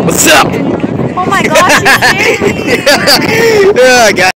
What's up? Oh my gosh, you scared me. Yeah, guys.